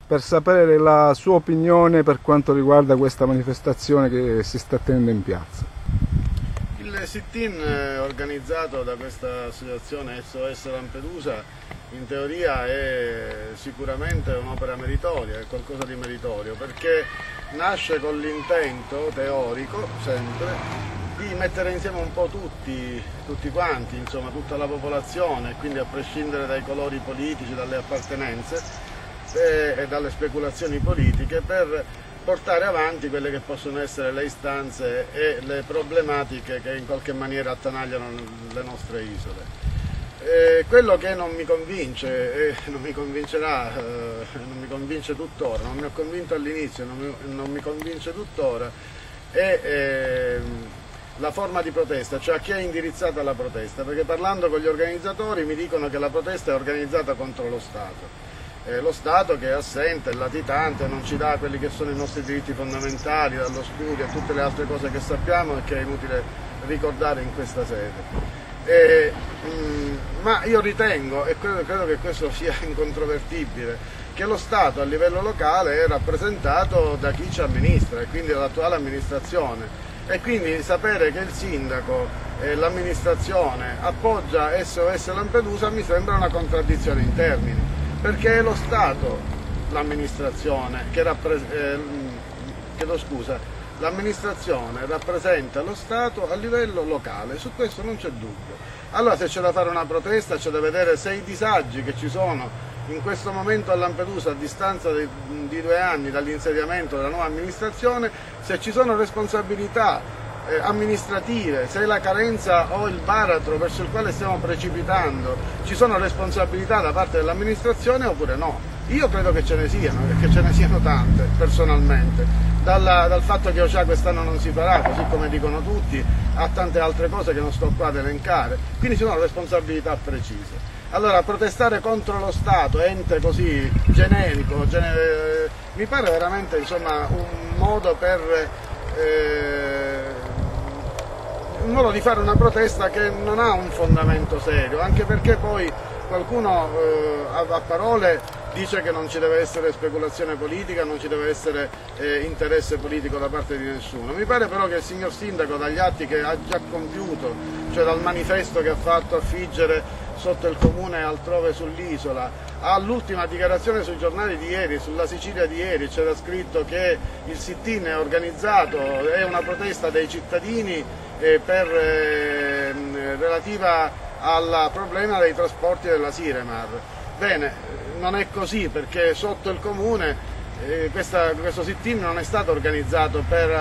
per sapere la sua opinione per quanto riguarda questa manifestazione che si sta tenendo in piazza. Il sit-in organizzato da questa associazione SOS Lampedusa in teoria è sicuramente un'opera meritoria, è qualcosa di meritorio, perché nasce con l'intento teorico, sempre, di mettere insieme un po' tutti quanti, insomma tutta la popolazione, quindi a prescindere dai colori politici, dalle appartenenze e dalle speculazioni politiche, per portare avanti quelle che possono essere le istanze e le problematiche che in qualche maniera attanagliano le nostre isole. Quello che non mi convince e non mi convincerà, non mi convince tuttora, non mi ha convinto all'inizio, non mi convince tuttora, è la forma di protesta, cioè a chi è indirizzata la protesta, perché parlando con gli organizzatori mi dicono che la protesta è organizzata contro lo Stato. Lo Stato che è assente, è latitante, non ci dà quelli che sono i nostri diritti fondamentali, dallo studio e tutte le altre cose che sappiamo e che è inutile ricordare in questa sede. Ma io ritengo, e credo che questo sia incontrovertibile, che lo Stato a livello locale è rappresentato da chi ci amministra, e quindi dall'attuale amministrazione, e quindi sapere che il sindaco e l'amministrazione appoggia SOS Lampedusa mi sembra una contraddizione in termini, perché è lo Stato, l'amministrazione, l'amministrazione rappresenta lo Stato a livello locale, su questo non c'è dubbio. Allora se c'è da fare una protesta c'è da vedere se i disagi che ci sono in questo momento a Lampedusa, a distanza di 2 anni dall'insediamento della nuova amministrazione, se ci sono responsabilità amministrative, se la carenza o il baratro verso il quale stiamo precipitando, ci sono responsabilità da parte dell'amministrazione oppure no. Io credo che ce ne siano, e che ce ne siano tante, personalmente. Dal fatto che Ocià quest'anno non si farà, così come dicono tutti, a tante altre cose che non sto qua ad elencare, quindi ci sono responsabilità precise. Allora protestare contro lo Stato, ente così generico, mi pare veramente, insomma, un modo di fare una protesta che non ha un fondamento serio, anche perché poi qualcuno a parole dice che non ci deve essere speculazione politica, non ci deve essere interesse politico da parte di nessuno. Mi pare però che il signor Sindaco, dagli atti che ha già compiuto, cioè dal manifesto che ha fatto affiggere sotto il comune e altrove sull'isola, all'ultima dichiarazione sui giornali di ieri, sulla Sicilia di ieri, c'era scritto che il sit-in è organizzato, è una protesta dei cittadini relativa al problema dei trasporti della Siremar. Bene, non è così, perché sotto il comune questo sit-in non è stato organizzato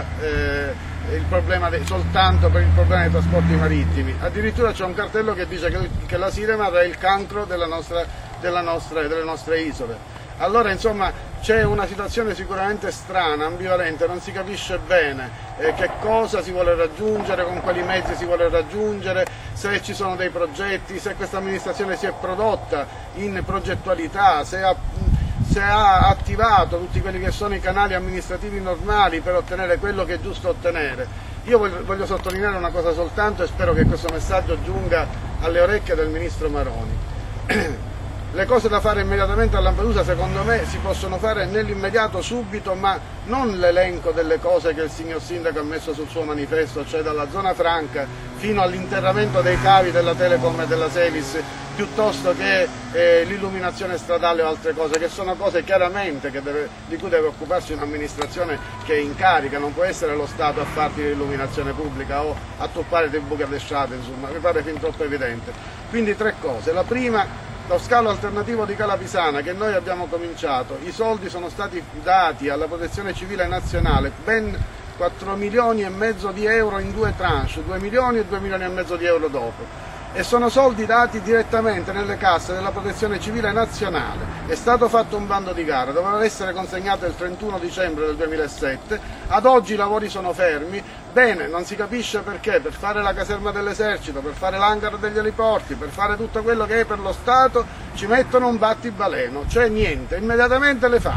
soltanto per il problema dei trasporti marittimi, addirittura c'è un cartello che dice che la Siremar è il cancro delle nostre isole. Allora insomma c'è una situazione sicuramente strana, ambivalente, non si capisce bene che cosa si vuole raggiungere, con quali mezzi si vuole raggiungere, se ci sono dei progetti, se questa amministrazione si è prodotta in progettualità, se ha attivato tutti quelli che sono i canali amministrativi normali per ottenere quello che è giusto ottenere. Io voglio sottolineare una cosa soltanto e spero che questo messaggio giunga alle orecchie del Ministro Maroni. Le cose da fare immediatamente a Lampedusa secondo me si possono fare nell'immediato, subito, ma non l'elenco delle cose che il signor Sindaco ha messo sul suo manifesto, cioè dalla zona franca fino all'interramento dei cavi della Telecom e della Sevis, piuttosto che l'illuminazione stradale o altre cose, che sono cose chiaramente di cui deve occuparsi un'amministrazione che è in carica, non può essere lo Stato a farti l'illuminazione pubblica o a toppare dei buchi alle strade, insomma, mi pare fin troppo evidente. Quindi 3 cose, la prima: lo scalo alternativo di Cala Pisana che noi abbiamo cominciato, i soldi sono stati dati alla Protezione Civile Nazionale, ben 4 milioni e mezzo di euro in 2 tranche, 2 milioni e 2 milioni e mezzo di euro dopo. E sono soldi dati direttamente nelle casse della Protezione Civile Nazionale. È stato fatto un bando di gara, doveva essere consegnato il 31 dicembre del 2007, ad oggi i lavori sono fermi. Bene, non si capisce perché, per fare la caserma dell'esercito, per fare l'hangar degli eliporti, per fare tutto quello che è per lo Stato, ci mettono un battibaleno, cioè niente, immediatamente le fanno.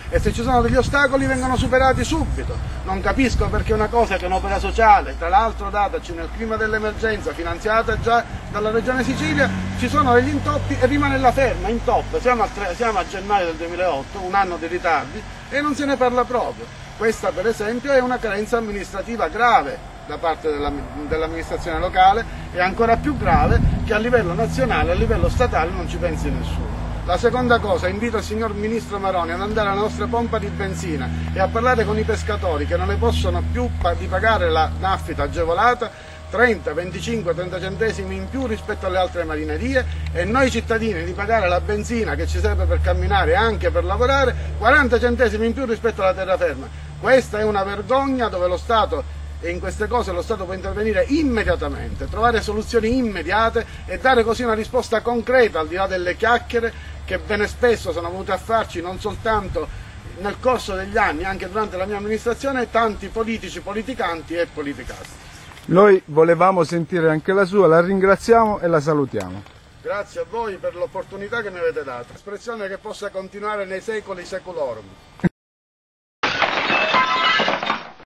e se ci sono degli ostacoli vengono superati subito. Non capisco perché una cosa che è un'opera sociale, tra l'altro dataci nel clima dell'emergenza, finanziata già dalla Regione Sicilia, ci sono degli intoppi e rimane là ferma, in top. Siamo a gennaio del 2008, un anno di ritardi, e non se ne parla proprio. Questa per esempio è una carenza amministrativa grave da parte dell'amministrazione locale, e ancora più grave che a livello nazionale, a livello statale non ci pensi nessuno. La seconda cosa, invito il signor Ministro Maroni ad andare alla nostra pompa di benzina e a parlare con i pescatori che non ne possono più di pagare la naffita agevolata, 30, 25, 30 centesimi in più rispetto alle altre marinerie, e noi cittadini di pagare la benzina che ci serve per camminare e anche per lavorare 40 centesimi in più rispetto alla terraferma. Questa è una vergogna dove lo Stato, e in queste cose lo Stato può intervenire immediatamente, trovare soluzioni immediate e dare così una risposta concreta, al di là delle chiacchiere che bene spesso sono venute a farci non soltanto nel corso degli anni, anche durante la mia amministrazione, tanti politici, politicanti e politicasti. Noi volevamo sentire anche la sua, la ringraziamo e la salutiamo. Grazie a voi per l'opportunità che mi avete dato, espressione che possa continuare nei secoli seculorum.